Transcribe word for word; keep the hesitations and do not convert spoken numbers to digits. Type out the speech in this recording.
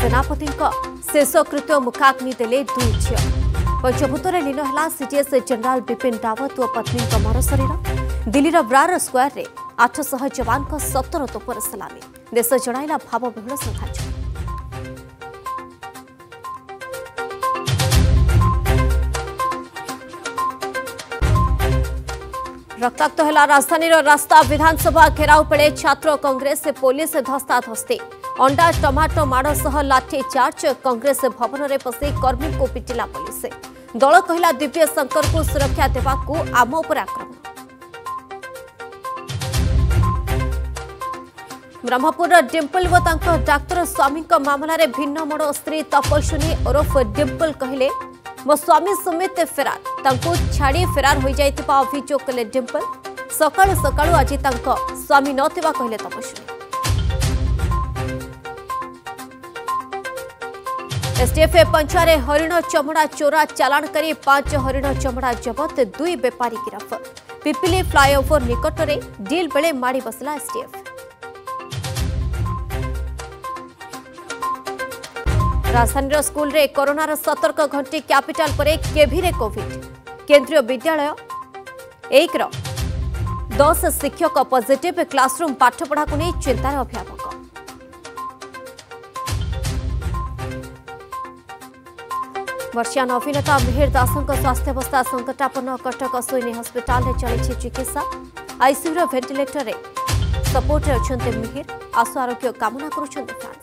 सेनापति शेषकृत्य मुखाग्नि देले दुई झील पंचभूतर लीन है सीडीएस जनरल बिपिन रावत और पत्नी मर शरीर दिल्लीर ब्रार स्क्वायर रे आठश जवान सतर तोपर सलामी देश जणाइला भावविहूल श्रद्धांजलि। रक्ताक्त है राजधानी रास्ता विधानसभा घेराव बेले छात्र कांग्रेस पुलिस धस्ताधस्ती अंडा टमाटो माड़ सह लाठी चार्ज कांग्रेस भवन में पशि कर्मी को पिटिला पुलिस दल कहला दिव्य शंकर को सुरक्षा देवाकू आम उपर आक्रमण। ब्रह्मपुर डिम्पल व डाक्तर स्वामी मामला रे भिन्न मोड़ स्त्री तपस्विनी ओरफ डिम्पल कहले मो स्वामी सुमित फेरार तांको छाड़ी फेरार हो जाइतिबा अभियोग कले डिम्पल सकाळु सकाळु आज तांको स्वामी नथिबा कहले तपस्विनी। एसटीएफ पंचारे हरिण चमड़ा चोरा चालाण करी पांच हरिण चमड़ा जबत दुई बेपारी गिरफ पिपिली फ्लाईओवर निकट में डील बेले माड़ी बसला एसटीएफ। राजधानी स्कूल रे कोरोनार सतर्क घंटी कैपिटल परे केभी रे कोविड केंद्रीय विद्यालय एक रो दस शिक्षक पॉजिटिव क्लासरूम पाठपढ़ा को नहीं चिंतार अभिभावक। वर्षियान अभिनेता मिहिर दासଙ୍କ स्वास्थ्यावस्था संकटापन्न कटक सोइनी हस्पिटाल रे चली चिकित्सा आईसीयू वेंटिलेटर रे सपोर्ट रे अछन्ते मिहिर आशु आरोग्य कामना करुछन्ते।